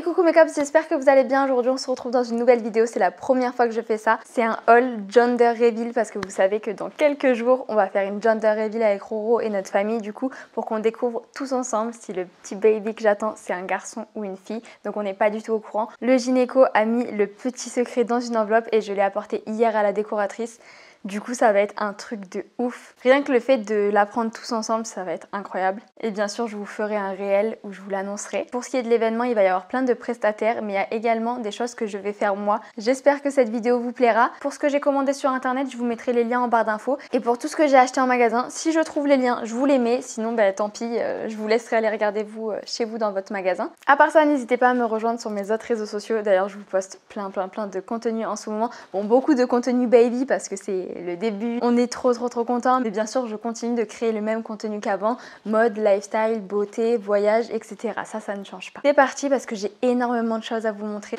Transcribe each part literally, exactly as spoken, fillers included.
Et coucou mes cops, j'espère que vous allez bien. Aujourd'hui on se retrouve dans une nouvelle vidéo, c'est la première fois que je fais ça. C'est un haul gender reveal parce que vous savez que dans quelques jours on va faire une gender reveal avec Roro et notre famille du coup pour qu'on découvre tous ensemble si le petit baby que j'attends c'est un garçon ou une fille. Donc on n'est pas du tout au courant. Le gynéco a mis le petit secret dans une enveloppe et je l'ai apporté hier à la décoratrice. Du coup ça va être un truc de ouf. Rien que le fait de l'apprendre tous ensemble ça va être incroyable. Et bien sûr je vous ferai un réel où je vous l'annoncerai. Pour ce qui est de l'événement il va y avoir plein de prestataires mais il y a également des choses que je vais faire moi. J'espère que cette vidéo vous plaira. Pour ce que j'ai commandé sur internet je vous mettrai les liens en barre d'infos. Et pour tout ce que j'ai acheté en magasin, si je trouve les liens je vous les mets. Sinon bah, tant pis, euh, je vous laisserai aller regarder vous euh, chez vous dans votre magasin. À part ça n'hésitez pas à me rejoindre sur mes autres réseaux sociaux. D'ailleurs je vous poste plein plein plein de contenu en ce moment. Bon beaucoup de contenu baby parce que c'est le début, on est trop trop trop content, mais bien sûr je continue de créer le même contenu qu'avant, mode, lifestyle, beauté, voyage, et cetera. Ça, ça ne change pas. C'est parti parce que j'ai énormément de choses à vous montrer.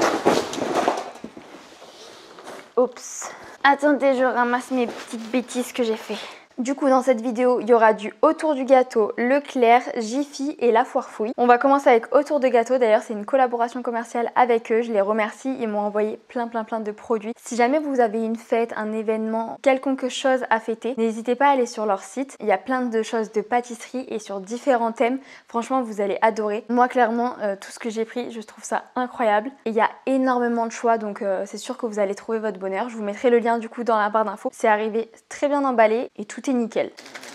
Oups. Attendez, je ramasse mes petites bêtises que j'ai fait. Du coup dans cette vidéo il y aura du autour du gâteau, Leclerc, Jiffy et La Foire Fouille. On va commencer avec autour de gâteau, d'ailleurs c'est une collaboration commerciale avec eux, je les remercie, ils m'ont envoyé plein plein plein de produits. Si jamais vous avez une fête, un événement, quelconque chose à fêter, n'hésitez pas à aller sur leur site, il y a plein de choses de pâtisserie et sur différents thèmes, franchement vous allez adorer. Moi clairement euh, tout ce que j'ai pris je trouve ça incroyable et il y a énormément de choix donc euh, c'est sûr que vous allez trouver votre bonheur. Je vous mettrai le lien du coup dans la barre d'infos, c'est arrivé très bien emballé et tout est nickel.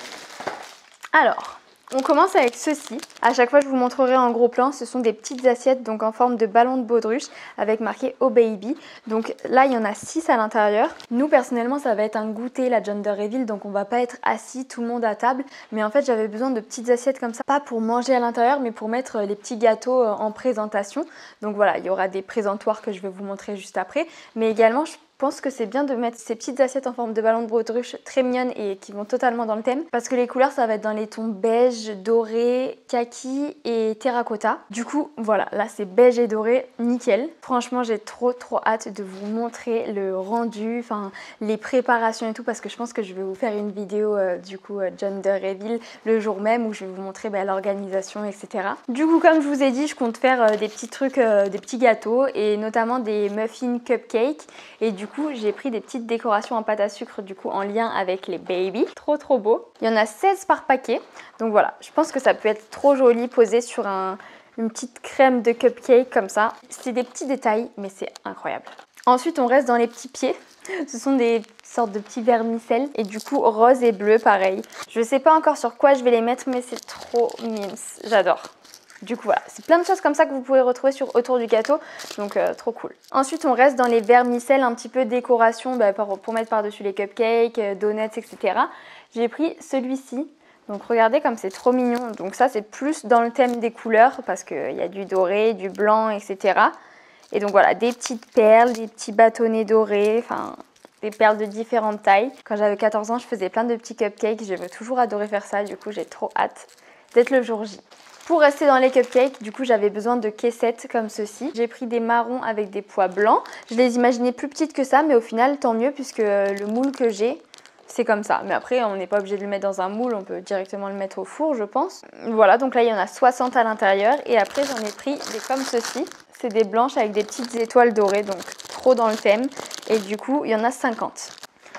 Alors, on commence avec ceci. À chaque fois, je vous montrerai en gros plan. Ce sont des petites assiettes donc en forme de ballon de baudruche avec marqué Oh Baby. Donc là, il y en a six à l'intérieur. Nous, personnellement, ça va être un goûter, la gender reveal. Donc on va pas être assis tout le monde à table. Mais en fait, j'avais besoin de petites assiettes comme ça. Pas pour manger à l'intérieur, mais pour mettre les petits gâteaux en présentation. Donc voilà, il y aura des présentoirs que je vais vous montrer juste après. Mais également, je Je pense que c'est bien de mettre ces petites assiettes en forme de ballon de baudruche très mignonnes et qui vont totalement dans le thème parce que les couleurs ça va être dans les tons beige, doré, kaki et terracotta. Du coup voilà, là c'est beige et doré, nickel. Franchement j'ai trop trop hâte de vous montrer le rendu, enfin les préparations et tout parce que je pense que je vais vous faire une vidéo euh, du coup euh, gender reveal le jour même où je vais vous montrer bah, l'organisation et cetera. Du coup comme je vous ai dit je compte faire euh, des petits trucs, euh, des petits gâteaux et notamment des muffins cupcakes et du Du coup j'ai pris des petites décorations en pâte à sucre du coup en lien avec les baby. Trop trop beau. Il y en a seize par paquet. Donc voilà, je pense que ça peut être trop joli posé sur un, une petite crème de cupcake comme ça. C'est des petits détails mais c'est incroyable. Ensuite on reste dans les petits pieds. Ce sont des sortes de petits vermicelles et du coup rose et bleu pareil. Je sais pas encore sur quoi je vais les mettre mais c'est trop mimes. J'adore. Du coup voilà, c'est plein de choses comme ça que vous pouvez retrouver sur autour du gâteau, donc euh, trop cool. Ensuite on reste dans les vermicelles, un petit peu décoration bah, pour, pour mettre par-dessus les cupcakes, euh, donuts, et cetera. J'ai pris celui-ci, donc regardez comme c'est trop mignon. Donc ça c'est plus dans le thème des couleurs parce qu'il y a du doré, du blanc, et cetera. Et donc voilà, des petites perles, des petits bâtonnets dorés, enfin des perles de différentes tailles. Quand j'avais quatorze ans je faisais plein de petits cupcakes, j'avais toujours adoré faire ça, du coup j'ai trop hâte d'être le jour J. Pour rester dans les cupcakes, du coup j'avais besoin de caissettes comme ceci. J'ai pris des marrons avec des pois blancs. Je les imaginais plus petites que ça, mais au final tant mieux puisque le moule que j'ai, c'est comme ça. Mais après on n'est pas obligé de le mettre dans un moule, on peut directement le mettre au four je pense. Voilà, donc là il y en a soixante à l'intérieur. Et après j'en ai pris des comme ceci. C'est des blanches avec des petites étoiles dorées, donc trop dans le thème. Et du coup il y en a cinquante.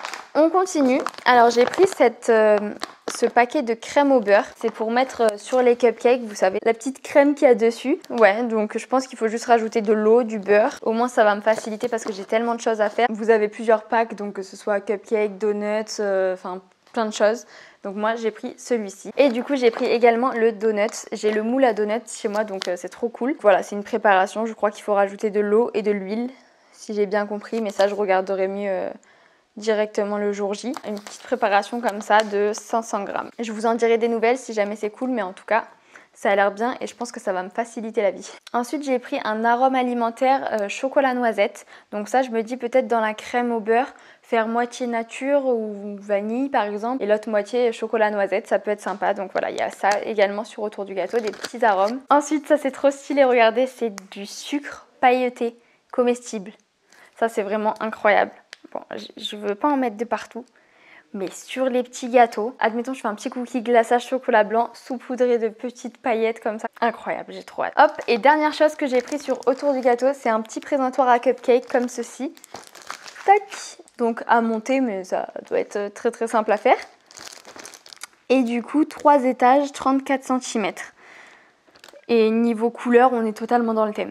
On continue. Alors j'ai pris cette... Euh, ce paquet de crème au beurre, c'est pour mettre sur les cupcakes, vous savez, la petite crème qu'il y a dessus. Ouais, donc je pense qu'il faut juste rajouter de l'eau, du beurre. Au moins ça va me faciliter parce que j'ai tellement de choses à faire. Vous avez plusieurs packs, donc que ce soit cupcakes, donuts, euh, enfin plein de choses. Donc moi j'ai pris celui-ci. Et du coup j'ai pris également le donut. J'ai le moule à donuts chez moi, donc euh, c'est trop cool. Voilà, c'est une préparation. Je crois qu'il faut rajouter de l'eau et de l'huile, si j'ai bien compris. Mais ça je regarderai mieux... Euh, directement le jour J. Une petite préparation comme ça de cinq cents grammes. Je vous en dirai des nouvelles si jamais c'est cool, mais en tout cas ça a l'air bien et je pense que ça va me faciliter la vie. Ensuite j'ai pris un arôme alimentaire euh, chocolat noisette. Donc ça je me dis peut-être dans la crème au beurre faire moitié nature ou vanille par exemple et l'autre moitié chocolat noisette, ça peut être sympa. Donc voilà, il y a ça également sur autour du gâteau, des petits arômes. Ensuite ça c'est trop stylé, regardez, c'est du sucre pailleté comestible. Ça c'est vraiment incroyable. Bon, je ne veux pas en mettre de partout. mais sur les petits gâteaux. Admettons, je fais un petit cookie glaçage chocolat blanc saupoudré de petites paillettes comme ça. Incroyable, j'ai trop hâte. Hop, et dernière chose que j'ai pris sur autour du gâteau, c'est un petit présentoir à cupcake comme ceci. Tac. Donc à monter, mais ça doit être très très simple à faire. Et du coup, trois étages, trente-quatre centimètres. Et niveau couleur, on est totalement dans le thème.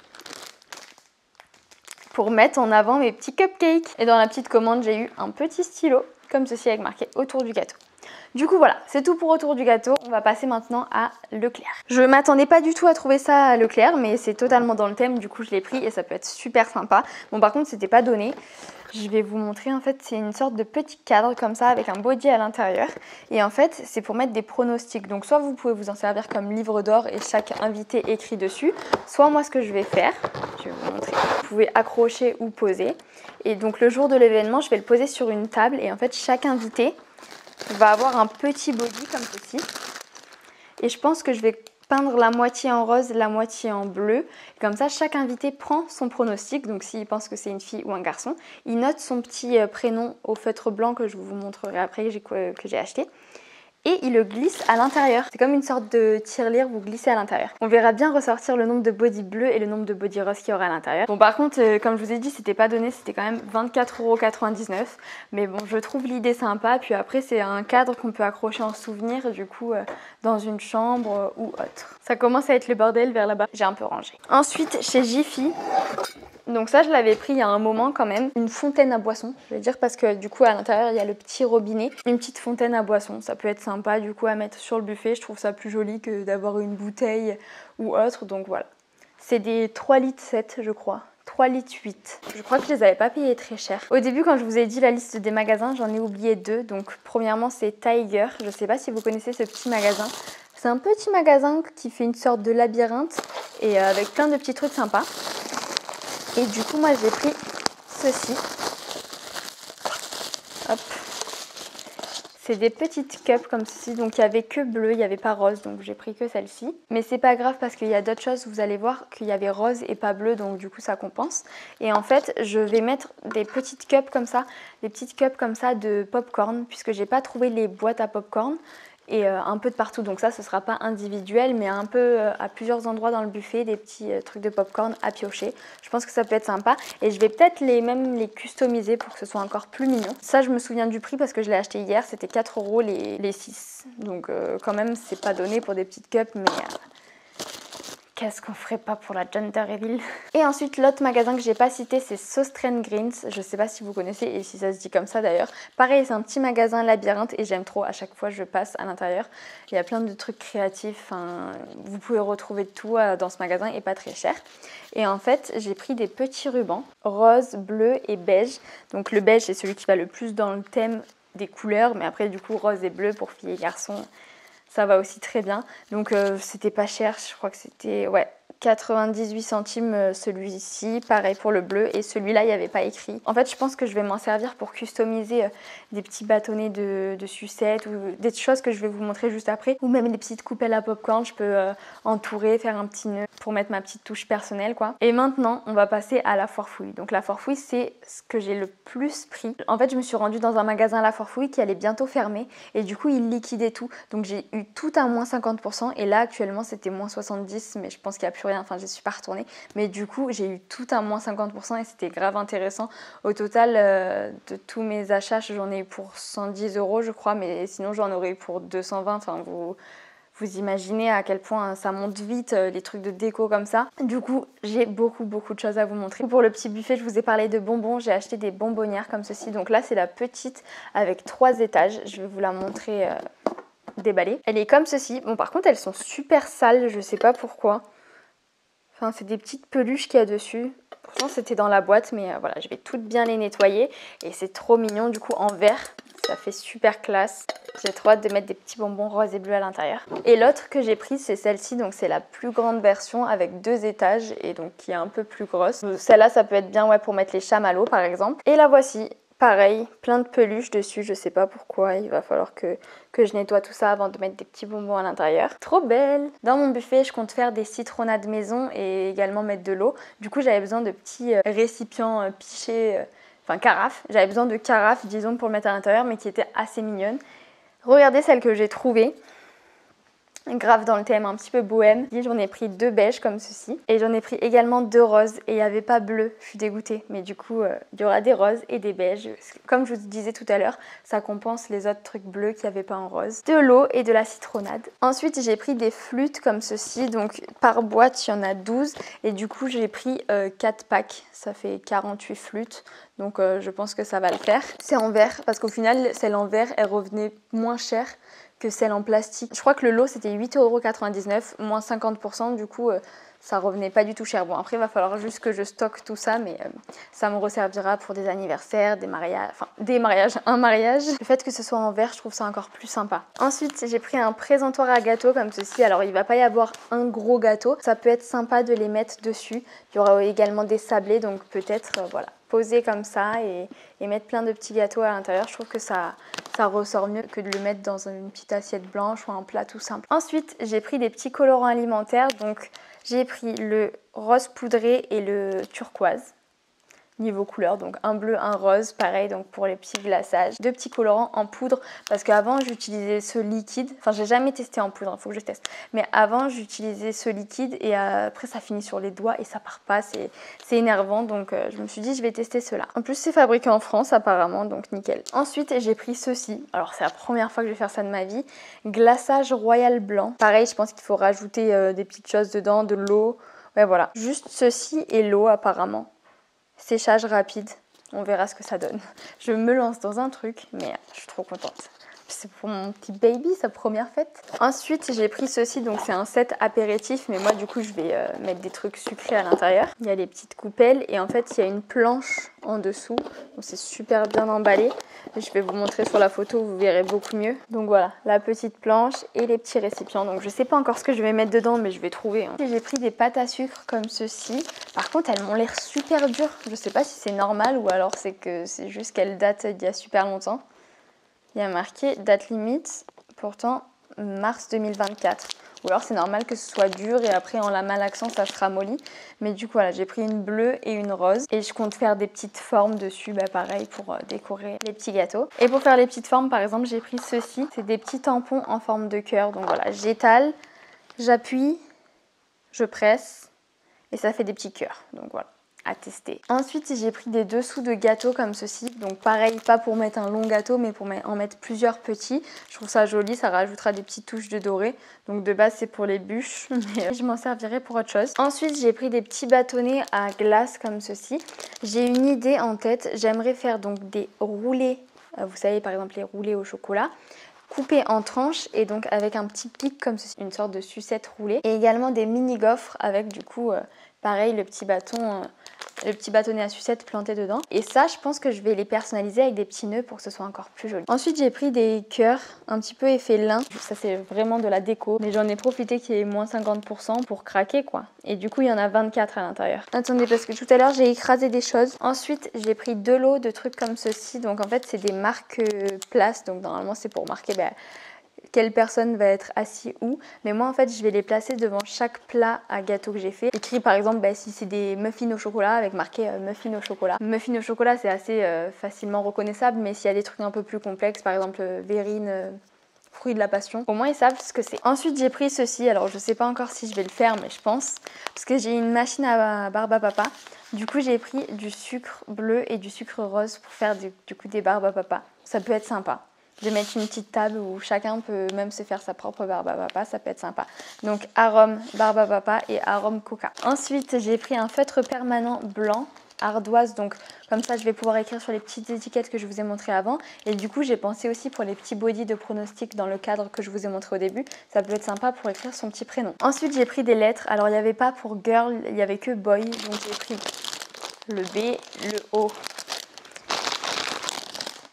Pour mettre en avant mes petits cupcakes. Et dans la petite commande, j'ai eu un petit stylo, comme ceci, avec marqué autour du gâteau. Du coup voilà, c'est tout pour autour du gâteau. On va passer maintenant à Leclerc. Je m'attendais pas du tout à trouver ça à Leclerc, mais c'est totalement dans le thème, du coup je l'ai pris et ça peut être super sympa. Bon par contre c'était pas donné. Je vais vous montrer, en fait c'est une sorte de petit cadre comme ça avec un body à l'intérieur. Et en fait c'est pour mettre des pronostics. Donc soit vous pouvez vous en servir comme livre d'or et chaque invité écrit dessus. Soit moi ce que je vais faire, je vais vous montrer. Vous pouvez accrocher ou poser. Et donc le jour de l'événement je vais le poser sur une table et en fait chaque invité va avoir un petit body comme ceci. Et je pense que je vais peindre la moitié en rose, la moitié en bleu. Et comme ça, chaque invité prend son pronostic. Donc s'il pense que c'est une fille ou un garçon, il note son petit prénom au feutre blanc que je vous montrerai après, que j'ai acheté. Et il le glisse à l'intérieur. C'est comme une sorte de tirelire, vous glissez à l'intérieur. On verra bien ressortir le nombre de body bleus et le nombre de body rose qu'il y aura à l'intérieur. Bon par contre, euh, comme je vous ai dit, c'était pas donné, c'était quand même vingt-quatre euros quatre-vingt-dix-neuf. Mais bon, je trouve l'idée sympa. Puis après, c'est un cadre qu'on peut accrocher en souvenir, du coup, euh, dans une chambre euh, ou autre. Ça commence à être le bordel vers là-bas. J'ai un peu rangé. Ensuite, chez Jiffy. Donc ça je l'avais pris il y a un moment quand même, une fontaine à boisson, je vais dire, parce que du coup à l'intérieur il y a le petit robinet, une petite fontaine à boisson, ça peut être sympa du coup à mettre sur le buffet, je trouve ça plus joli que d'avoir une bouteille ou autre, donc voilà. C'est des trois litres sept je crois, trois litres huit. Je crois que je les avais pas payés très cher. Au début quand je vous ai dit la liste des magasins, j'en ai oublié deux, donc premièrement c'est Tiger, je sais pas si vous connaissez ce petit magasin. C'est un petit magasin qui fait une sorte de labyrinthe et avec plein de petits trucs sympas. Et du coup, moi, j'ai pris ceci. Hop. C'est des petites cups comme ceci. Donc, il n'y avait que bleu, il n'y avait pas rose. Donc, j'ai pris que celle-ci. Mais c'est pas grave parce qu'il y a d'autres choses. Vous allez voir qu'il y avait rose et pas bleu. Donc, du coup, ça compense. Et en fait, je vais mettre des petites cups comme ça. Des petites cups comme ça de popcorn. Puisque j'ai pas trouvé les boîtes à popcorn. Et euh, un peu de partout, donc ça ce sera pas individuel mais un peu euh, à plusieurs endroits dans le buffet, des petits euh, trucs de popcorn à piocher. Je pense que ça peut être sympa et je vais peut-être les même les customiser pour que ce soit encore plus mignon. Ça je me souviens du prix parce que je l'ai acheté hier, c'était quatre euros les, les six, donc euh, quand même c'est pas donné pour des petites cups mais euh, qu'est-ce qu'on ferait pas pour la Gender Reveal. Et ensuite l'autre magasin que j'ai pas cité c'est Saustrand Greens, je sais pas si vous connaissez et si ça se dit comme ça d'ailleurs. Pareil c'est un petit magasin labyrinthe et j'aime trop, à chaque fois je passe à l'intérieur. Il y a plein de trucs créatifs, hein. Vous pouvez retrouver tout dans ce magasin et pas très cher. Et en fait j'ai pris des petits rubans rose, bleu et beige. Donc le beige c'est celui qui va le plus dans le thème des couleurs mais après du coup rose et bleu pour filles et garçons. Ça va aussi très bien. Donc euh, c'était pas cher, je crois que c'était ouais, quatre-vingt-dix-huit centimes euh, celui-ci. Pareil pour le bleu et celui-là il n'y avait pas écrit. En fait je pense que je vais m'en servir pour customiser euh, des petits bâtonnets de, de sucettes ou des choses que je vais vous montrer juste après. Ou même les petites coupelles à popcorn, je peux euh, entourer, faire un petit nœud pour mettre ma petite touche personnelle quoi. Et maintenant on va passer à la foire fouille. Donc la foire fouille c'est ce que j'ai le plus pris. En fait je me suis rendue dans un magasin à la foire fouille qui allait bientôt fermer et du coup ils liquidaient tout. Donc j'ai eu tout à moins cinquante pour cent et là actuellement c'était moins soixante-dix mais je pense qu'il n'y a plus rien, enfin je suis pas retournée. Mais du coup j'ai eu tout à moins cinquante pour cent et c'était grave intéressant. Au total euh, de tous mes achats j'en ai eu pour cent dix euros je crois mais sinon j'en aurais eu pour deux cent vingt. Enfin vous... Vous imaginez à quel point ça monte vite, les trucs de déco comme ça. Du coup, j'ai beaucoup, beaucoup de choses à vous montrer. Pour le petit buffet, je vous ai parlé de bonbons. J'ai acheté des bonbonnières comme ceci. Donc là, c'est la petite avec trois étages. Je vais vous la montrer euh, déballée. Elle est comme ceci. Bon, par contre, elles sont super sales. Je sais pas pourquoi. Enfin, c'est des petites peluches qu'il y a dessus. Pourtant, c'était dans la boîte. Mais euh, voilà, je vais toutes bien les nettoyer. Et c'est trop mignon, du coup, en verre. Ça fait super classe. J'ai trop hâte de mettre des petits bonbons roses et bleus à l'intérieur. Et l'autre que j'ai prise, c'est celle-ci. Donc c'est la plus grande version avec deux étages et donc qui est un peu plus grosse. Celle-là, ça peut être bien ouais, pour mettre les chamallows par exemple. Et la voici. Pareil, plein de peluches dessus. Je sais pas pourquoi. Il va falloir que, que je nettoie tout ça avant de mettre des petits bonbons à l'intérieur. Trop belle! Dans mon buffet, je compte faire des citronnades maison et également mettre de l'eau. Du coup, j'avais besoin de petits récipients pichés enfin carafe, j'avais besoin de carafe, disons, pour le mettre à l'intérieur, mais qui était assez mignonne. Regardez celle que j'ai trouvée. Grave dans le thème un petit peu bohème. J'en ai pris deux beiges comme ceci. Et j'en ai pris également deux roses. Et il n'y avait pas bleu. Je suis dégoûtée. Mais du coup, euh, il y aura des roses et des beiges. Comme je vous disais tout à l'heure, ça compense les autres trucs bleus qu'il n'y avait pas en rose. De l'eau et de la citronnade. Ensuite, j'ai pris des flûtes comme ceci. Donc par boîte, il y en a douze. Et du coup, j'ai pris euh, quatre packs. Ça fait quarante-huit flûtes. Donc euh, je pense que ça va le faire. C'est en verre. Parce qu'au final, celle en verre, elle revenait moins chère que celle en plastique. Je crois que le lot c'était huit euros quatre-vingt-dix-neuf, moins cinquante pour cent, du coup euh, ça revenait pas du tout cher. Bon après il va falloir juste que je stocke tout ça, mais euh, ça me resservira pour des anniversaires, des mariages, enfin des mariages, un mariage. Le fait que ce soit en verre, je trouve ça encore plus sympa. Ensuite j'ai pris un présentoir à gâteaux comme ceci. Alors il va pas y avoir un gros gâteau, ça peut être sympa de les mettre dessus. Il y aura également des sablés, donc peut-être euh, voilà, poser comme ça et, et mettre plein de petits gâteaux à l'intérieur. Je trouve que ça, ça ressort mieux que de le mettre dans une petite assiette blanche ou un plat tout simple. Ensuite, j'ai pris des petits colorants alimentaires. Donc, j'ai pris le rose poudré et le turquoise. Niveau couleur, donc un bleu, un rose, pareil donc pour les petits glaçages. Deux petits colorants en poudre parce qu'avant j'utilisais ce liquide, enfin j'ai jamais testé en poudre, il faut que je teste. Mais avant j'utilisais ce liquide et après ça finit sur les doigts et ça part pas, c'est énervant donc euh, je me suis dit je vais tester cela. En plus c'est fabriqué en France apparemment donc nickel. Ensuite j'ai pris ceci, alors c'est la première fois que je vais faire ça de ma vie, glaçage royal blanc. Pareil je pense qu'il faut rajouter euh, des petites choses dedans, de l'eau, ouais voilà. Juste ceci et l'eau apparemment. Séchage rapide, on verra ce que ça donne. Je me lance dans un truc, mais je suis trop contente. C'est pour mon petit baby, sa première fête. Ensuite, j'ai pris ceci, donc c'est un set apéritif, mais moi du coup je vais euh, mettre des trucs sucrés à l'intérieur. Il y a les petites coupelles et en fait il y a une planche en dessous, donc c'est super bien emballé. Je vais vous montrer sur la photo, vous verrez beaucoup mieux. Donc voilà, la petite planche et les petits récipients. Donc je sais pas encore ce que je vais mettre dedans, mais je vais trouver. Hein. J'ai pris des pâtes à sucre comme ceci. Par contre, elles m'ont l'air super dures. Je sais pas si c'est normal ou alors c'est que c'est juste qu'elles datent d'il y a super longtemps. Il y a marqué date limite, pourtant mars deux mille vingt-quatre. Ou alors c'est normal que ce soit dur et après en la malaxant ça se ramollit. Mais du coup voilà, j'ai pris une bleue et une rose. Et je compte faire des petites formes dessus, bah pareil pour euh, décorer les petits gâteaux. Et pour faire les petites formes par exemple j'ai pris ceci. C'est des petits tampons en forme de cœur. Donc voilà, j'étale, j'appuie, je presse et ça fait des petits cœurs. Donc voilà. À tester. Ensuite j'ai pris des dessous de gâteaux comme ceci, donc pareil pas pour mettre un long gâteau mais pour en mettre plusieurs petits. Je trouve ça joli, ça rajoutera des petites touches de doré, donc de base c'est pour les bûches mais je m'en servirai pour autre chose. Ensuite j'ai pris des petits bâtonnets à glace comme ceci. J'ai une idée en tête, j'aimerais faire donc des roulés, vous savez par exemple les roulés au chocolat, coupés en tranches et donc avec un petit pic comme ceci, une sorte de sucette roulée, et également des mini gaufres avec du coup euh, pareil le petit bâton, euh, le petit bâtonnet à sucette planté dedans. Et ça je pense que je vais les personnaliser avec des petits nœuds pour que ce soit encore plus joli. Ensuite j'ai pris des cœurs un petit peu effet lin, ça c'est vraiment de la déco, mais j'en ai profité qu'il y ait moins cinquante pour cent pour craquer quoi. Et du coup il y en a vingt-quatre à l'intérieur. Attendez parce que tout à l'heure j'ai écrasé des choses. Ensuite j'ai pris deux lots de trucs comme ceci, donc en fait c'est des marques euh, places, donc normalement c'est pour marquer bah, quelle personne va être assis où, mais moi en fait je vais les placer devant chaque plat à gâteau que j'ai fait, écrit par exemple bah, si c'est des muffins au chocolat avec marqué euh, muffins au chocolat. Muffins au chocolat c'est assez euh, facilement reconnaissable, mais s'il y a des trucs un peu plus complexes, par exemple euh, verrine, euh, fruit de la passion, au moins ils savent ce que c'est. Ensuite j'ai pris ceci, alors je sais pas encore si je vais le faire mais je pense, parce que j'ai une machine à barbe à papa, du coup j'ai pris du sucre bleu et du sucre rose pour faire du, du coup des barbes à papa, ça peut être sympa. De mettre une petite table où chacun peut même se faire sa propre barbe à papa, ça peut être sympa. Donc arôme barbe à papa et arôme coca. Ensuite j'ai pris un feutre permanent blanc, ardoise, donc comme ça je vais pouvoir écrire sur les petites étiquettes que je vous ai montré avant. Et du coup j'ai pensé aussi pour les petits bodys de pronostic dans le cadre que je vous ai montré au début, ça peut être sympa pour écrire son petit prénom. Ensuite j'ai pris des lettres, alors il n'y avait pas pour girl, il n'y avait que boy, donc j'ai pris le B, le O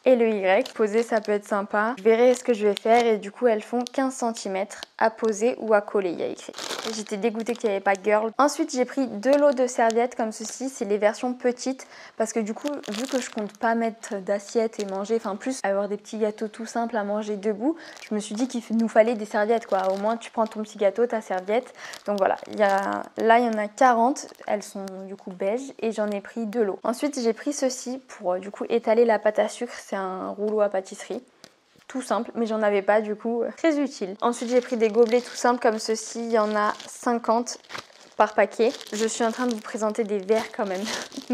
et le Y. Poser, ça peut être sympa. Je verrai ce que je vais faire et du coup, elles font quinze centimètres à poser ou à coller, il y a écrit. J'étais dégoûtée qu'il n'y avait pas girl. Ensuite, j'ai pris deux lots de serviettes comme ceci. C'est les versions petites parce que du coup, vu que je compte pas mettre d'assiettes et manger, enfin plus avoir des petits gâteaux tout simples à manger debout, je me suis dit qu'il nous fallait des serviettes quoi. Au moins, tu prends ton petit gâteau, ta serviette. Donc voilà, il y a... là, il y en a quarante. Elles sont du coup beige et j'en ai pris deux lots. Ensuite, j'ai pris ceci pour du coup étaler la pâte à sucre. C'est un rouleau à pâtisserie. Tout simple, mais j'en avais pas du coup, très utile. Ensuite j'ai pris des gobelets tout simples comme ceci, il y en a cinquante par paquet. Je suis en train de vous présenter des verres quand même,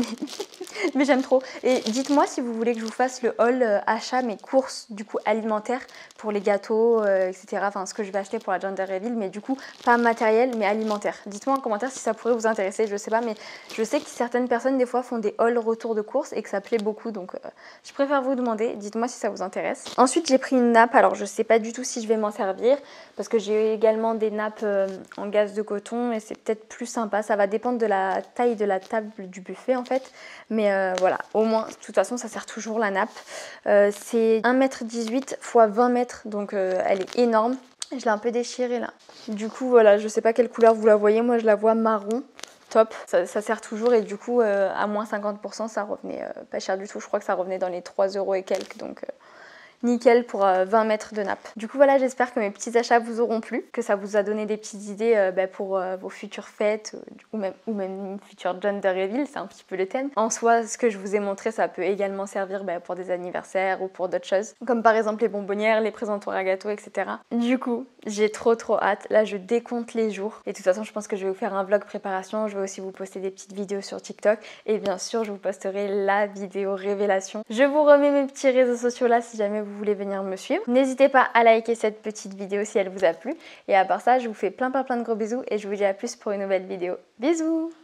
mais j'aime trop. Et dites-moi si vous voulez que je vous fasse le haul euh, achat, mes courses du coup alimentaires pour les gâteaux, euh, et cetera. Enfin ce que je vais acheter pour la Gender Reveal, mais du coup pas matériel mais alimentaire. Dites-moi en commentaire si ça pourrait vous intéresser, je sais pas, mais je sais que certaines personnes des fois font des hauls retour de courses et que ça plaît beaucoup, donc euh, je préfère vous demander, dites-moi si ça vous intéresse. Ensuite j'ai pris une nappe, alors je sais pas du tout si je vais m'en servir, parce que j'ai également des nappes euh, en gaze de coton et c'est peut-être plus sympa, ça va dépendre de la taille de la table du buffet en fait, mais euh, voilà, au moins de toute façon ça sert toujours la nappe. Euh, c'est un mètre dix-huit fois vingt mètres, donc euh, elle est énorme. Je l'ai un peu déchirée là. Du coup voilà, je sais pas quelle couleur vous la voyez, moi je la vois marron. Top, ça, ça sert toujours et du coup euh, à moins cinquante pour cent ça revenait euh, pas cher du tout, je crois que ça revenait dans les trois euros et quelques, donc... Euh, nickel pour euh, vingt mètres de nappe. Du coup voilà, j'espère que mes petits achats vous auront plu, que ça vous a donné des petites idées euh, bah, pour euh, vos futures fêtes euh, ou, même, ou même une future Gender Reveal, c'est un petit peu le thème. En soi, ce que je vous ai montré, ça peut également servir bah, pour des anniversaires ou pour d'autres choses, comme par exemple les bonbonnières, les présentoirs à gâteaux, et cetera. Du coup, j'ai trop trop hâte. Là, je décompte les jours. Et de toute façon, je pense que je vais vous faire un vlog préparation. Je vais aussi vous poster des petites vidéos sur TikTok. Et bien sûr, je vous posterai la vidéo révélation. Je vous remets mes petits réseaux sociaux là si jamais vous voulez venir me suivre. N'hésitez pas à liker cette petite vidéo si elle vous a plu. Et à part ça, je vous fais plein plein plein de gros bisous et je vous dis à plus pour une nouvelle vidéo. Bisous!